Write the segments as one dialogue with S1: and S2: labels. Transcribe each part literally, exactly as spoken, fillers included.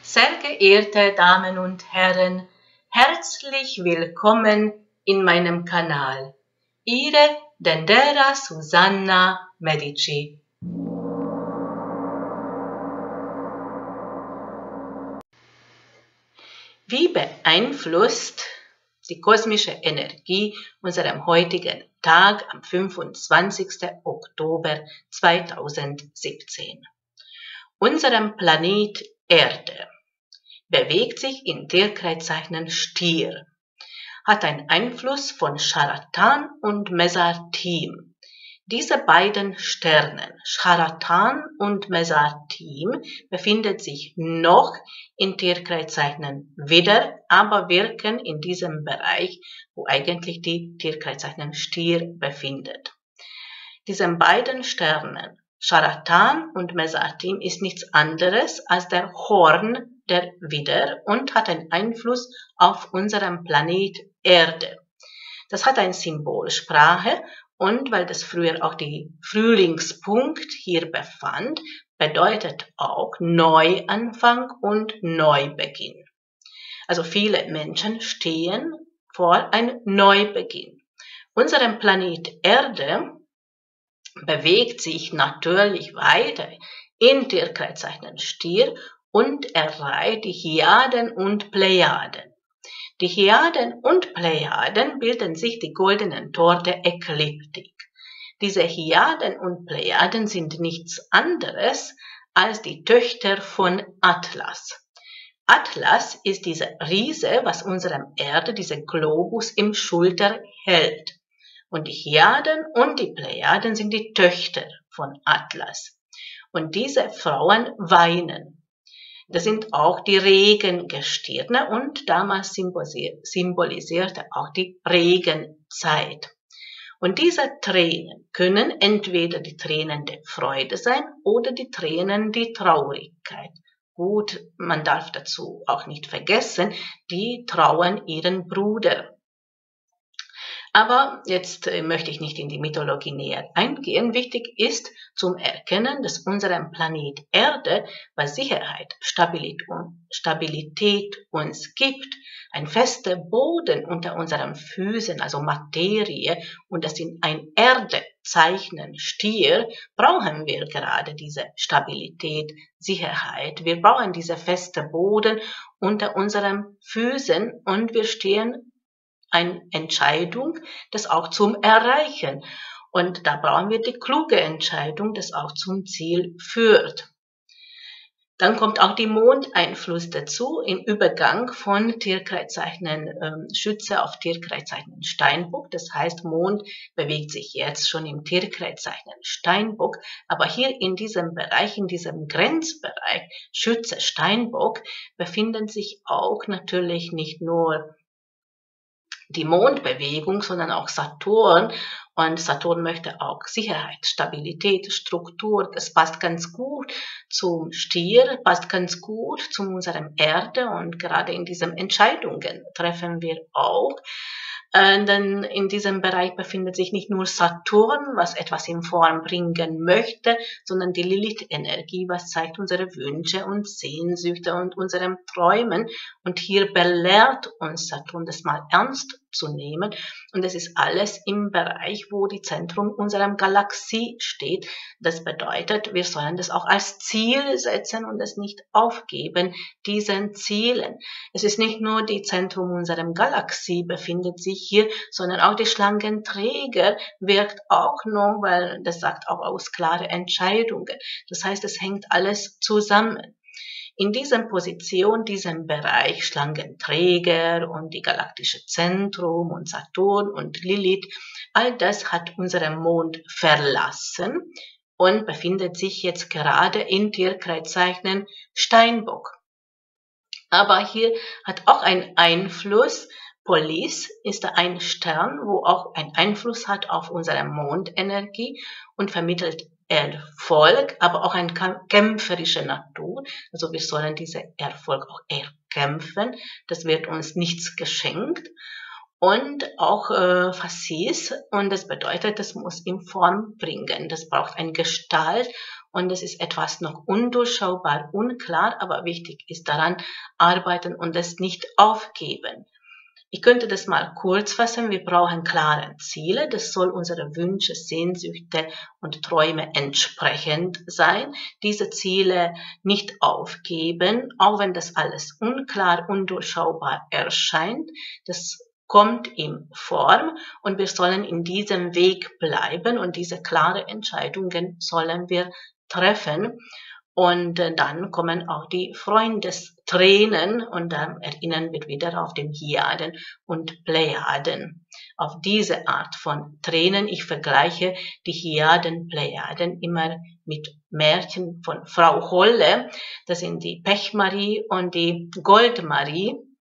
S1: Sehr geehrte Damen und Herren, herzlich willkommen in meinem Kanal. Ihre Dendera Susanna Medici. Wie beeinflusst die kosmische Energie unseren heutigen Tag am fünfundzwanzigsten Oktober zweitausendsiebzehn? Unserem Planet Erde bewegt sich in Tierkreiszeichen Stier, hat einen Einfluss von Charatan und Mesartim. Diese beiden Sterne, Charatan und Mesartim, befinden sich noch in Tierkreiszeichen Widder, aber wirken in diesem Bereich, wo eigentlich die Tierkreiszeichen Stier befindet. Diese beiden Sterne, Charatan und Mesartim, ist nichts anderes als der Horn der Widder und hat einen Einfluss auf unseren Planet Erde. Das hat eine Symbolsprache und weil das früher auch die Frühlingspunkt hier befand, bedeutet auch Neuanfang und Neubeginn. Also viele Menschen stehen vor einem Neubeginn. Unseren Planet Erde bewegt sich natürlich weiter in Tierkreiszeichen Stier und erreicht die Hyaden und Plejaden. Die Hyaden und Plejaden bilden sich die goldenen Tor der Ekliptik. Diese Hyaden und Plejaden sind nichts anderes als die Töchter von Atlas. Atlas ist dieser Riese, was unserem Erde, dieser Globus im Schulter hält. Und die Hyaden und die Plejaden sind die Töchter von Atlas. Und diese Frauen weinen. Das sind auch die Regengestirne und damals symbolisierte auch die Regenzeit. Und diese Tränen können entweder die Tränen der Freude sein oder die Tränen der Traurigkeit. Gut, man darf dazu auch nicht vergessen, die trauen ihren Bruder. Aber jetzt äh, möchte ich nicht in die Mythologie näher eingehen. Wichtig ist zum Erkennen, dass unserem Planet Erde bei Sicherheit, Stabilität, Stabilität uns gibt, ein fester Boden unter unseren Füßen, also Materie, und das in ein Erdezeichen Stier, brauchen wir gerade diese Stabilität, Sicherheit. Wir brauchen diese feste Boden unter unseren Füßen und wir stehen eine Entscheidung, das auch zum Erreichen. Und da brauchen wir die kluge Entscheidung, das auch zum Ziel führt. Dann kommt auch die Mondeinfluss dazu im Übergang von Tierkreiszeichen ähm, Schütze auf Tierkreiszeichen Steinbock. Das heißt, Mond bewegt sich jetzt schon im Tierkreiszeichen Steinbock. Aber hier in diesem Bereich, in diesem Grenzbereich Schütze Steinbock, befinden sich auch natürlich nicht nur die Mondbewegung, sondern auch Saturn. Und Saturn möchte auch Sicherheit, Stabilität, Struktur. Das passt ganz gut zum Stier, passt ganz gut zu unserem Erde. Und gerade in diesen Entscheidungen treffen wir auch. Äh, denn in diesem Bereich befindet sich nicht nur Saturn, was etwas in Form bringen möchte, sondern die Lilith-Energie, was zeigt unsere Wünsche und Sehnsüchte und unsere Träumen. Und hier belehrt uns Saturn, das mal ernst zu nehmen. Und es ist alles im Bereich, wo die Zentrum unserer Galaxie steht. Das bedeutet, wir sollen das auch als Ziel setzen und es nicht aufgeben, diesen Zielen. Es ist nicht nur die Zentrum unserer Galaxie befindet sich hier, sondern auch die Schlangenträger wirkt auch noch, weil das sagt auch aus klare Entscheidungen. Das heißt, es hängt alles zusammen. In dieser Position, diesem Bereich Schlangenträger und die galaktische Zentrum und Saturn und Lilith, all das hat unseren Mond verlassen und befindet sich jetzt gerade in Tierkreiszeichen Steinbock. Aber hier hat auch einen Einfluss. Polis ist ein Stern, wo auch einen Einfluss hat auf unsere Mondenergie und vermittelt Erfolg, aber auch eine kämpferische Natur. Also wir sollen diesen Erfolg auch erkämpfen. Das wird uns nichts geschenkt. Und auch äh, Fassis, und das bedeutet, das muss in Form bringen. Das braucht eine Gestalt und es ist etwas noch undurchschaubar, unklar, aber wichtig ist daran arbeiten und es nicht aufgeben. Ich könnte das mal kurz fassen. Wir brauchen klare Ziele. Das soll unsere Wünsche, Sehnsüchte und Träume entsprechend sein. Diese Ziele nicht aufgeben, auch wenn das alles unklar, undurchschaubar erscheint. Das kommt in Form und wir sollen in diesem Weg bleiben und diese klaren Entscheidungen sollen wir treffen. Und dann kommen auch die Freundestränen und dann erinnern wir wieder auf den Hyaden und Plejaden. Auf diese Art von Tränen. Ich vergleiche die Hyaden, Plejaden immer mit Märchen von Frau Holle. Das sind die Pechmarie und die Goldmarie.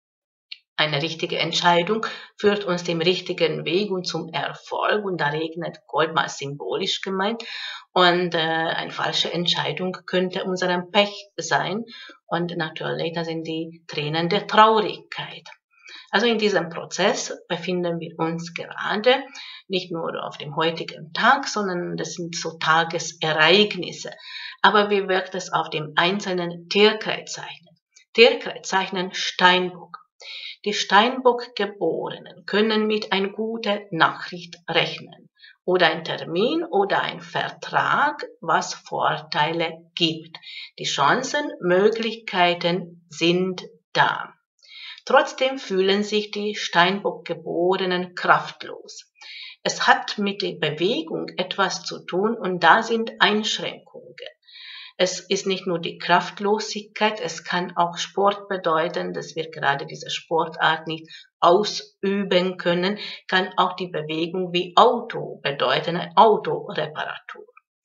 S1: Eine richtige Entscheidung führt uns dem richtigen Weg und zum Erfolg und da regnet Gold mal symbolisch gemeint und äh, eine falsche Entscheidung könnte unserem Pech sein und natürlich das sind die Tränen der Traurigkeit. Also in diesem Prozess befinden wir uns gerade, nicht nur auf dem heutigen Tag, sondern das sind so Tagesereignisse. Aber wie wirkt es auf dem einzelnen Tierkreiszeichen? Tierkreiszeichen Steinbock. Die Steinbock-Geborenen können mit einer guten Nachricht rechnen oder ein Termin oder ein Vertrag, was Vorteile gibt. Die Chancen, Möglichkeiten sind da. Trotzdem fühlen sich die Steinbock-Geborenen kraftlos. Es hat mit der Bewegung etwas zu tun und da sind Einschränkungen. Es ist nicht nur die Kraftlosigkeit, es kann auch Sport bedeuten, dass wir gerade diese Sportart nicht ausüben können, kann auch die Bewegung wie Auto bedeuten, eine Autoreparatur.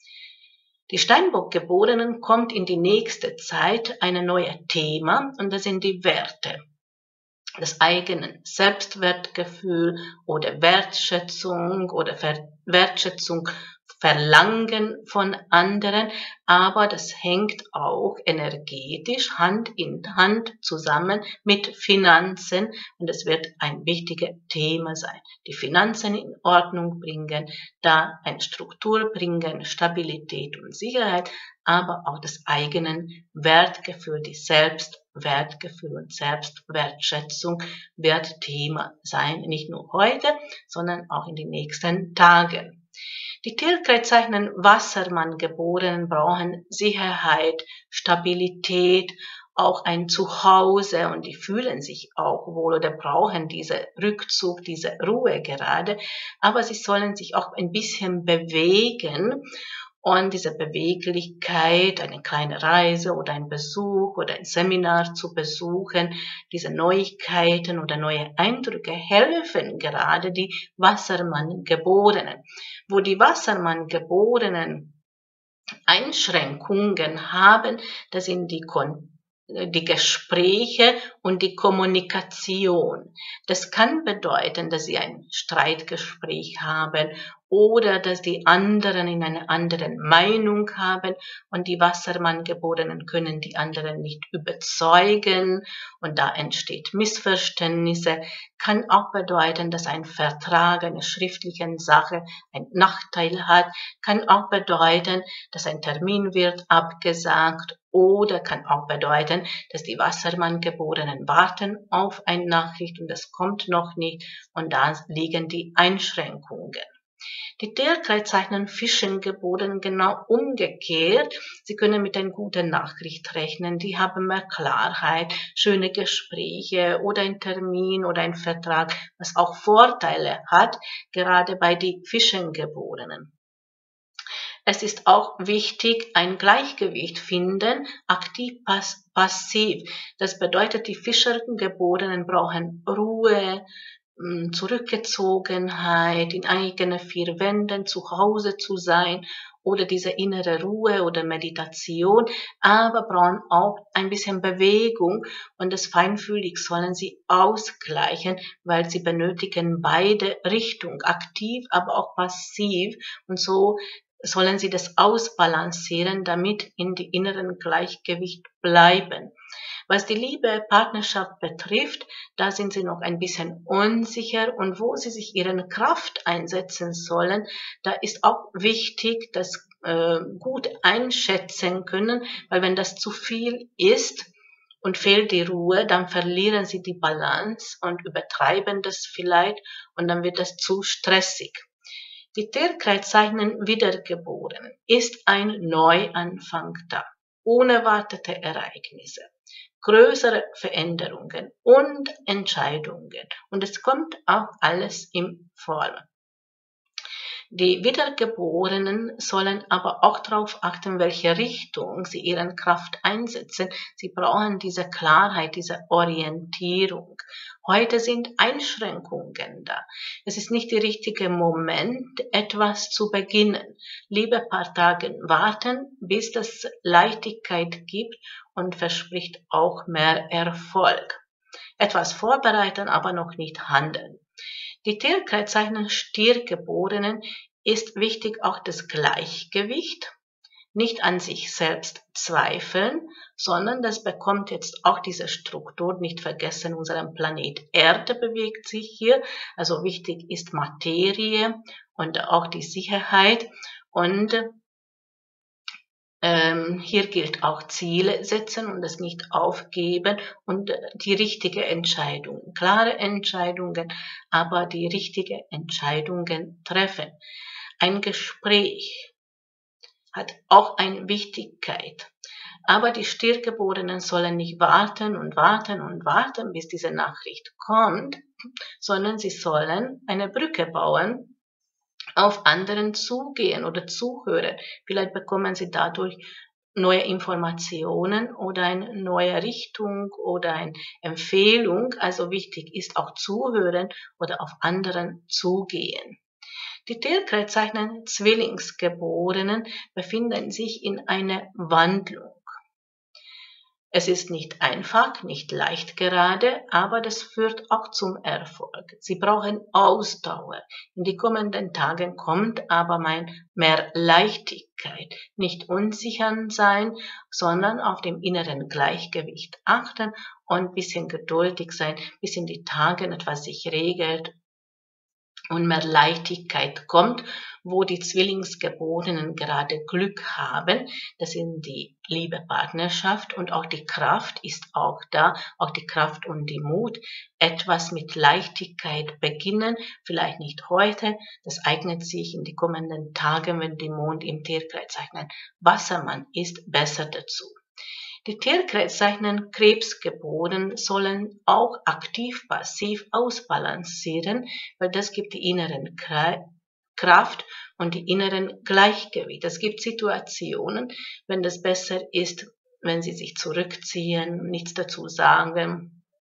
S1: Die Steinbock-Geborenen kommt in die nächste Zeit ein neues Thema und das sind die Werte. Das eigene Selbstwertgefühl oder Wertschätzung oder Ver Wertschätzung Verlangen von anderen, aber das hängt auch energetisch Hand in Hand zusammen mit Finanzen und es wird ein wichtiges Thema sein. Die Finanzen in Ordnung bringen, da eine Struktur bringen, Stabilität und Sicherheit, aber auch das eigene Wertgefühl, die Selbstwertgefühl und Selbstwertschätzung wird Thema sein, nicht nur heute, sondern auch in den nächsten Tagen. Die Tierkreiszeichen Wassermann-Geborenen brauchen Sicherheit, Stabilität, auch ein Zuhause und die fühlen sich auch wohl oder brauchen diesen Rückzug, diese Ruhe gerade, aber sie sollen sich auch ein bisschen bewegen und diese Beweglichkeit, eine kleine Reise oder ein Besuch oder ein Seminar zu besuchen, diese Neuigkeiten oder neue Eindrücke helfen gerade die Wassermann-Geborenen. Wo die Wassermann-Geborenen Einschränkungen haben, das sind die Kon die Gespräche und die Kommunikation. Das kann bedeuten, dass sie ein Streitgespräch haben oder dass die anderen in einer anderen Meinung haben und die Wassermann-Geborenen können die anderen nicht überzeugen und da entsteht Missverständnisse. Kann auch bedeuten, dass ein Vertrag, eine schriftliche Sache einen Nachteil hat. Kann auch bedeuten, dass ein Termin wird abgesagt oder kann auch bedeuten, dass die Wassermann-Geborenen warten auf eine Nachricht und es kommt noch nicht und da liegen die Einschränkungen. Die Tierkreiszeichen Fischengeborenen genau umgekehrt. Sie können mit einer guten Nachricht rechnen. Die haben mehr Klarheit, schöne Gespräche oder ein Termin oder ein Vertrag, was auch Vorteile hat, gerade bei den Fischengeborenen. Es ist auch wichtig, ein Gleichgewicht finden, aktiv, pass passiv. Das bedeutet, die Fischergeborenen brauchen Ruhe, Zurückgezogenheit, in eigenen vier Wänden zu Hause zu sein oder diese innere Ruhe oder Meditation, aber brauchen auch ein bisschen Bewegung und das feinfühlig sollen sie ausgleichen, weil sie benötigen beide Richtungen, aktiv, aber auch passiv und so sollen sie das ausbalancieren, damit in die inneren Gleichgewicht bleiben. Was die Liebe, Partnerschaft betrifft, da sind sie noch ein bisschen unsicher und wo sie sich ihre Kraft einsetzen sollen, da ist auch wichtig, dass äh, gut einschätzen können, weil wenn das zu viel ist und fehlt die Ruhe, dann verlieren sie die Balance und übertreiben das vielleicht und dann wird das zu stressig. Die Tierkreiszeichen Wiedergeborenen ist ein Neuanfang da, unerwartete Ereignisse, größere Veränderungen und Entscheidungen. Und es kommt auch alles in Form. Die Wiedergeborenen sollen aber auch darauf achten, welche Richtung sie ihre Kraft einsetzen. Sie brauchen diese Klarheit, diese Orientierung. Heute sind Einschränkungen da. Es ist nicht der richtige Moment, etwas zu beginnen. Lieber ein paar Tage warten, bis es Leichtigkeit gibt und verspricht auch mehr Erfolg. Etwas vorbereiten, aber noch nicht handeln. Die Tierkreiszeichen Stiergeborenen ist wichtig auch das Gleichgewicht, nicht an sich selbst zweifeln, sondern das bekommt jetzt auch diese Struktur, nicht vergessen, unser Planet Erde bewegt sich hier, also wichtig ist Materie und auch die Sicherheit und Ähm, hier gilt auch Ziele setzen und es nicht aufgeben und die richtige Entscheidung, klare Entscheidungen, aber die richtige Entscheidungen treffen. Ein Gespräch hat auch eine Wichtigkeit. Aber die Stiergeborenen sollen nicht warten und warten und warten, bis diese Nachricht kommt, sondern sie sollen eine Brücke bauen, auf anderen zugehen oder zuhören. Vielleicht bekommen sie dadurch neue Informationen oder eine neue Richtung oder eine Empfehlung. Also wichtig ist auch zuhören oder auf anderen zugehen. Die Tierkreiszeichen Zwillingsgeborenen befinden sich in einer Wandlung. Es ist nicht einfach, nicht leicht gerade, aber das führt auch zum Erfolg. Sie brauchen Ausdauer. In die kommenden Tagen kommt aber mehr Leichtigkeit. Nicht unsicher sein, sondern auf dem inneren Gleichgewicht achten und ein bisschen geduldig sein, bis in die Tage etwas sich regelt und mehr Leichtigkeit kommt, wo die Zwillingsgeborenen gerade Glück haben. Das sind die Liebe, Partnerschaft und auch die Kraft ist auch da, auch die Kraft und die Mut, etwas mit Leichtigkeit beginnen, vielleicht nicht heute, das eignet sich in die kommenden Tage, wenn der Mond im Tierkreiszeichen Wassermann ist, besser dazu. Die Tierkreiszeichen Krebsgeboren sollen auch aktiv-passiv ausbalancieren, weil das gibt die inneren Kraft und die inneren Gleichgewicht. Es gibt Situationen, wenn das besser ist, wenn sie sich zurückziehen, nichts dazu sagen,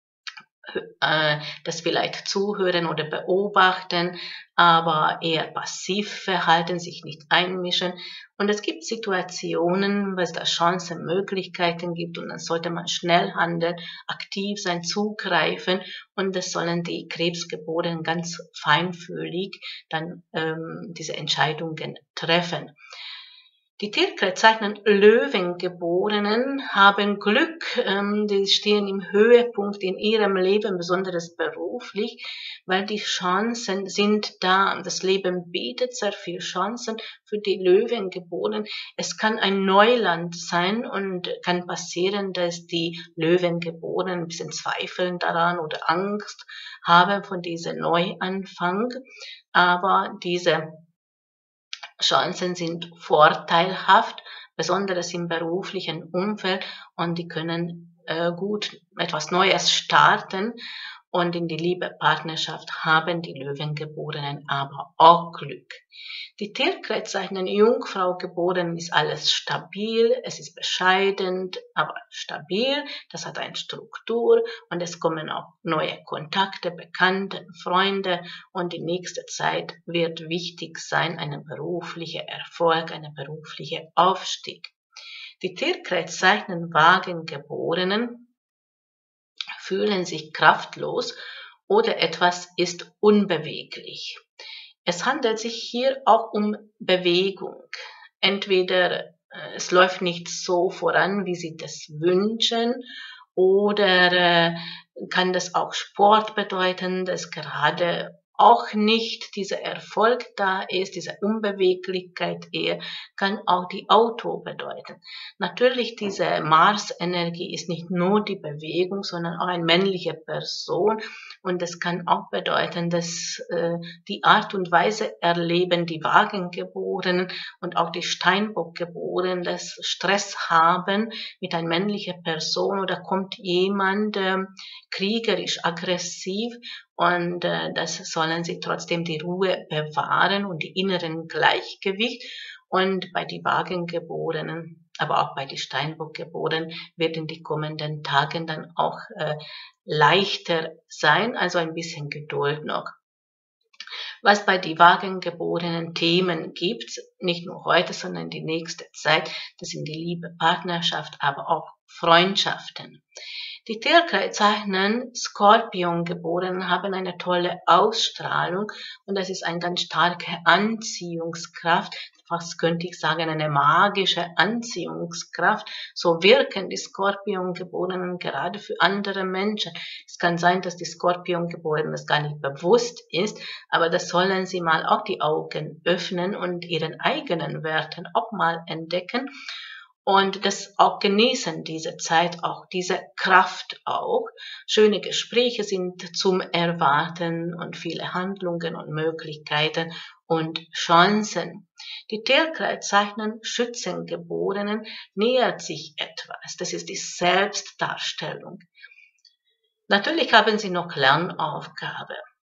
S1: das vielleicht zuhören oder beobachten, aber eher passiv verhalten, sich nicht einmischen. Und es gibt Situationen, wo es da Chancen, Möglichkeiten gibt und dann sollte man schnell handeln, aktiv sein, zugreifen und das sollen die Krebsgeborenen ganz feinfühlig dann ähm, diese Entscheidungen treffen. Die Tierkreiszeichen Löwengeborenen haben Glück, ähm, die stehen im Höhepunkt in ihrem Leben, besonders beruflich, weil die Chancen sind da. Das Leben bietet sehr viele Chancen für die Löwengeborenen. Es kann ein Neuland sein und kann passieren, dass die Löwengeborenen ein bisschen zweifeln daran oder Angst haben von diesem Neuanfang, aber diese Chancen sind vorteilhaft, besonders im beruflichen Umfeld und die können äh, gut etwas Neues starten und in die Liebe, Partnerschaft haben die Löwengeborenen aber auch Glück. Die Tierkreiszeichen Jungfrau geboren ist alles stabil, es ist bescheiden, aber stabil, das hat eine Struktur und es kommen auch neue Kontakte, Bekannte, Freunde und die nächste Zeit wird wichtig sein, ein beruflicher Erfolg, ein beruflicher Aufstieg. Die Tierkreiszeichen Wagengeborenen fühlen sich kraftlos oder etwas ist unbeweglich. Es handelt sich hier auch um Bewegung. Entweder äh, es läuft nicht so voran, wie Sie das wünschen, oder äh, kann das auch Sport bedeuten, dass gerade auch nicht dieser Erfolg da ist, diese Unbeweglichkeit eher, kann auch die Auto bedeuten. Natürlich, diese Mars-Energie ist nicht nur die Bewegung, sondern auch eine männliche Person. Und das kann auch bedeuten, dass äh, die Art und Weise erleben die Wagengeborenen und auch die Steinbockgeborenen, das Stress haben mit einer männlichen Person oder kommt jemand äh, kriegerisch, aggressiv und äh, das sollen sie trotzdem die Ruhe bewahren und die inneren Gleichgewicht. Und bei den Wagengeborenen, aber auch bei den Steinbockgeborenen werden die kommenden Tagen dann auch äh, leichter sein, also ein bisschen Geduld noch. Was bei den Wagengeborenen Themen gibt, nicht nur heute, sondern die nächste Zeit, das sind die Liebe, Partnerschaft, aber auch Freundschaften. Die Tierkreiszeichen Skorpion-Geborenen haben eine tolle Ausstrahlung und das ist eine ganz starke Anziehungskraft, fast könnte ich sagen eine magische Anziehungskraft. So wirken die Skorpion-Geborenen gerade für andere Menschen. Es kann sein, dass die Skorpion-Geborenen das gar nicht bewusst ist, aber das sollen sie mal auch die Augen öffnen und ihren eigenen Werten auch mal entdecken. Und das auch genießen, diese Zeit, auch diese Kraft auch. Schöne Gespräche sind zum Erwarten und viele Handlungen und Möglichkeiten und Chancen. Die Tierkreiszeichen Schützengeborenen nähert sich etwas. Das ist die Selbstdarstellung. Natürlich haben sie noch Lernaufgabe.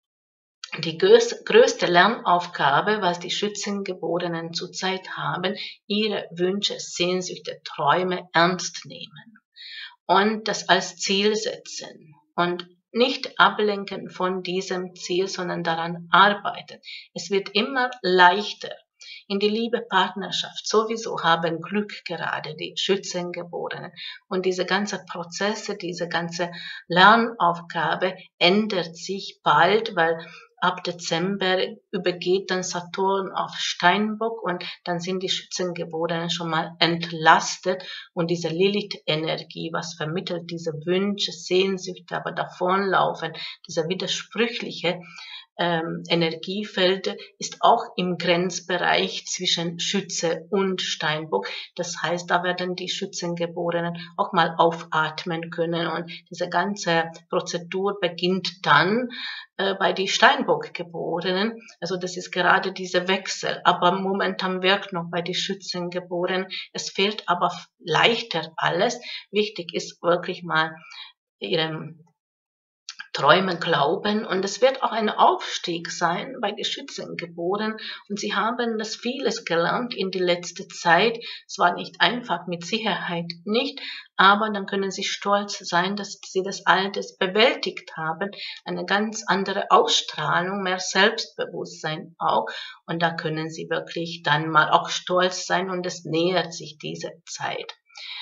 S1: Die größte Lernaufgabe, was die Schützengeborenen zurzeit haben, ihre Wünsche, Sehnsüchte, Träume ernst nehmen und das als Ziel setzen und nicht ablenken von diesem Ziel, sondern daran arbeiten. Es wird immer leichter. In die Liebe, Partnerschaft sowieso haben Glück gerade die Schützengeborenen. Und diese ganze Prozesse, diese ganze Lernaufgabe ändert sich bald, weil ab Dezember übergeht dann Saturn auf Steinbock und dann sind die Schützengeborenen schon mal entlastet und diese Lilith-Energie, was vermittelt diese Wünsche, Sehnsüchte, aber davonlaufen, dieser widersprüchliche ähm, Energiefeld ist auch im Grenzbereich zwischen Schütze und Steinbock. Das heißt, da werden die Schützengeborenen auch mal aufatmen können und diese ganze Prozedur beginnt dann äh, bei die Steinbockgeborenen. Also das ist gerade dieser Wechsel. Aber momentan wirkt noch bei die Schützengeborenen. Es fehlt aber leichter alles. Wichtig ist wirklich mal ihrem Träumen, Glauben und es wird auch ein Aufstieg sein bei den Schützengeborenen und sie haben das vieles gelernt in die letzte Zeit. Es war nicht einfach, mit Sicherheit nicht, aber dann können sie stolz sein, dass sie das alles bewältigt haben. Eine ganz andere Ausstrahlung, mehr Selbstbewusstsein auch und da können sie wirklich dann mal auch stolz sein und es nähert sich diese Zeit.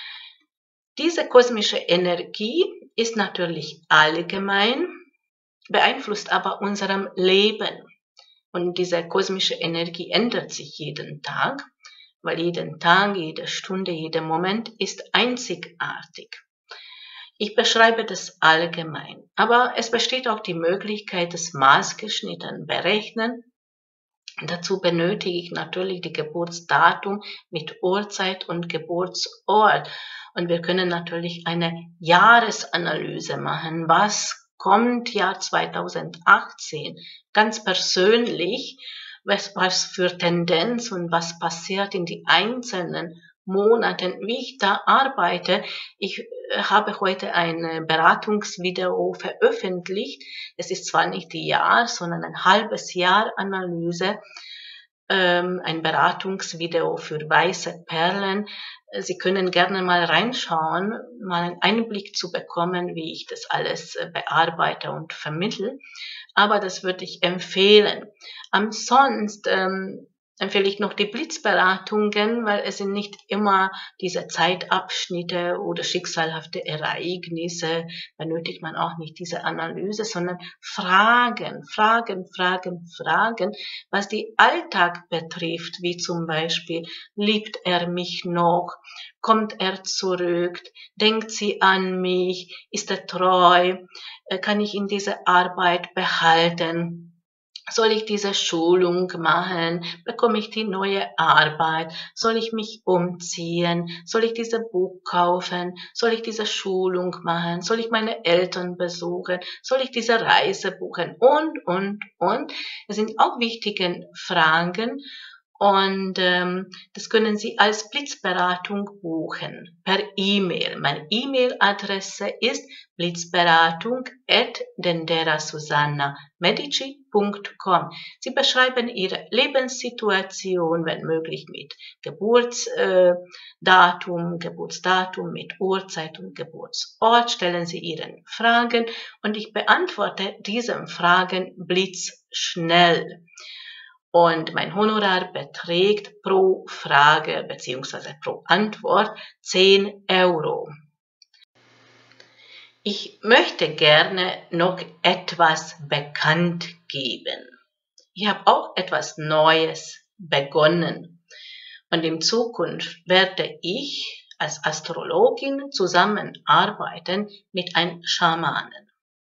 S1: Diese kosmische Energie ist natürlich allgemein, beeinflusst aber unserem Leben. Und diese kosmische Energie ändert sich jeden Tag, weil jeden Tag, jede Stunde, jeder Moment ist einzigartig. Ich beschreibe das allgemein, aber es besteht auch die Möglichkeit, das maßgeschnitten berechnen. Dazu benötige ich natürlich die Geburtsdatum mit Uhrzeit und Geburtsort. Und wir können natürlich eine Jahresanalyse machen. Was kommt Jahr zweitausendachtzehn? Ganz persönlich, was, was für Tendenz und was passiert in die einzelnen Monaten, wie ich da arbeite. Ich habe heute ein Beratungsvideo veröffentlicht. Es ist zwar nicht die Jahr, sondern ein halbes Jahr Analyse, ähm, ein Beratungsvideo für weiße Perlen. Sie können gerne mal reinschauen, mal einen Einblick zu bekommen, wie ich das alles bearbeite und vermittle. Aber das würde ich empfehlen. Ansonsten ähm, empfehle ich noch die Blitzberatungen, weil es sind nicht immer diese Zeitabschnitte oder schicksalhafte Ereignisse, benötigt man auch nicht diese Analyse, sondern Fragen, Fragen, Fragen, Fragen, was die Alltag betrifft, wie zum Beispiel, liebt er mich noch, kommt er zurück, denkt sie an mich, ist er treu, kann ich in diese Arbeit behalten? Soll ich diese Schulung machen? Bekomme ich die neue Arbeit? Soll ich mich umziehen? Soll ich dieses Buch kaufen? Soll ich diese Schulung machen? Soll ich meine Eltern besuchen? Soll ich diese Reise buchen? Und, und, und. Das sind auch wichtige Fragen. Und ähm, das können Sie als Blitzberatung buchen per E-Mail. Meine E-Mail-Adresse ist blitzberatung at denderasusanna.medici punkt com. Sie beschreiben Ihre Lebenssituation, wenn möglich mit Geburtsdatum, äh, Geburtsdatum mit Uhrzeit und Geburtsort. Stellen Sie Ihre Fragen und ich beantworte diese Fragen blitzschnell. Und mein Honorar beträgt pro Frage bzw. pro Antwort zehn Euro. Ich möchte gerne noch etwas bekannt geben. Ich habe auch etwas Neues begonnen. Und in Zukunft werde ich als Astrologin zusammenarbeiten mit einem Schamanen.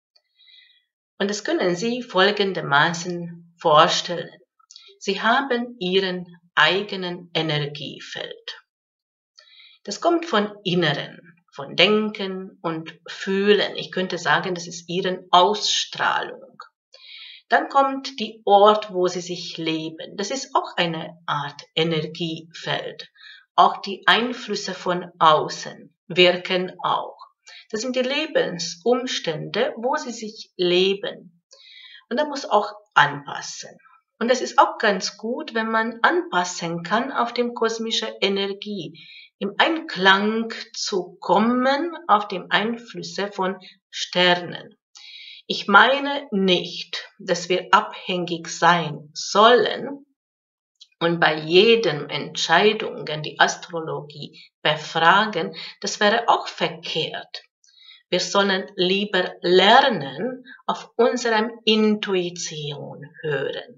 S1: Und das können Sie folgendermaßen vorstellen. Sie haben Ihren eigenen Energiefeld. Das kommt von Inneren, von Denken und Fühlen. Ich könnte sagen, das ist Ihre Ausstrahlung. Dann kommt die Ort, wo Sie sich leben. Das ist auch eine Art Energiefeld. Auch die Einflüsse von außen wirken auch. Das sind die Lebensumstände, wo Sie sich leben. Und da muss auch anpassen. Und es ist auch ganz gut, wenn man anpassen kann auf die kosmische Energie, im Einklang zu kommen auf die Einflüsse von Sternen. Ich meine nicht, dass wir abhängig sein sollen und bei jedem Entscheidungen die Astrologie befragen. Das wäre auch verkehrt. Wir sollen lieber lernen, auf unsere Intuition hören.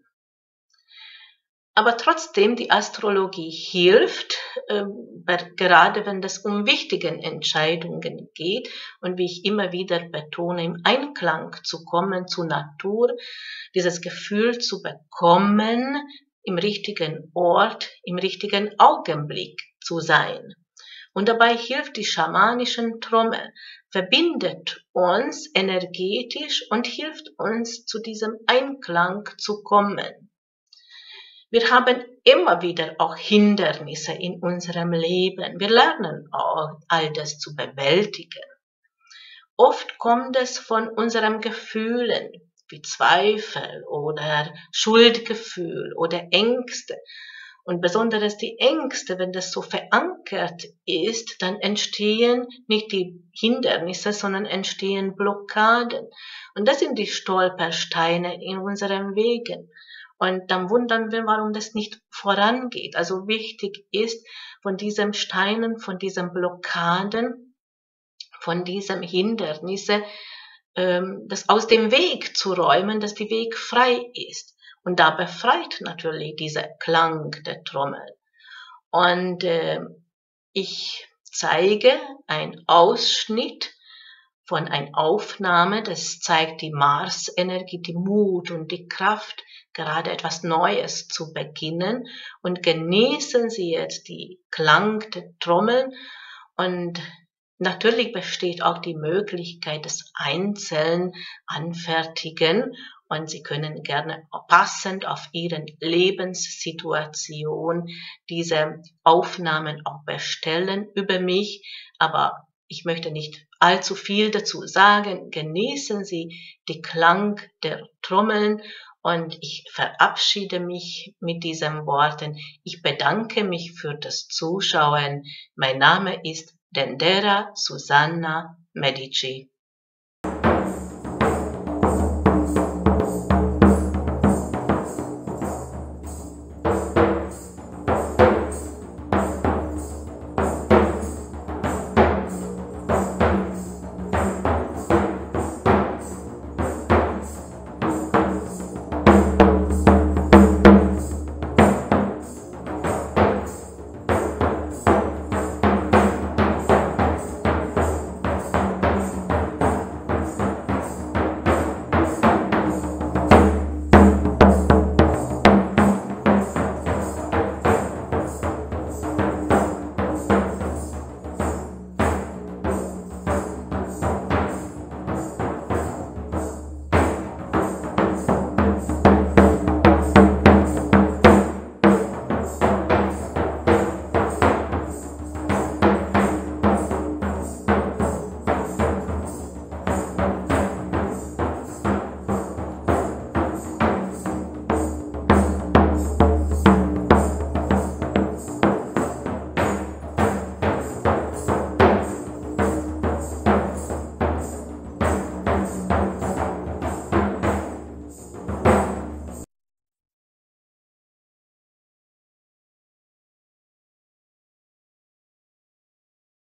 S1: Aber trotzdem, die Astrologie hilft, äh, gerade wenn es um wichtige Entscheidungen geht und wie ich immer wieder betone, im Einklang zu kommen zur Natur, dieses Gefühl zu bekommen, im richtigen Ort, im richtigen Augenblick zu sein. Und dabei hilft die schamanische Trommel, verbindet uns energetisch und hilft uns, zu diesem Einklang zu kommen. Wir haben immer wieder auch Hindernisse in unserem Leben. Wir lernen auch all das zu bewältigen. Oft kommt es von unseren Gefühlen, wie Zweifel oder Schuldgefühl oder Ängste. Und besonders die Ängste, wenn das so verankert ist, dann entstehen nicht die Hindernisse, sondern entstehen Blockaden. Und das sind die Stolpersteine in unseren Wegen. Und dann wundern wir, warum das nicht vorangeht. Also wichtig ist, von diesen Steinen, von diesen Blockaden, von diesen Hindernissen, ähm, das aus dem Weg zu räumen, dass der Weg frei ist. Und da befreit natürlich dieser Klang der Trommel. Und äh, ich zeige einen Ausschnitt von einer Aufnahme, das zeigt die Mars-Energie, die Mut und die Kraft, gerade etwas Neues zu beginnen. Und genießen Sie jetzt die Klang der Trommeln. Und natürlich besteht auch die Möglichkeit des einzeln Anfertigen. Und Sie können gerne passend auf Ihre Lebenssituation diese Aufnahmen auch bestellen über mich. Aber ich möchte nicht allzu viel dazu sagen. Genießen Sie die Klang der Trommeln und ich verabschiede mich mit diesen Worten. Ich bedanke mich für das Zuschauen. Mein Name ist Dendera Susanna Medici.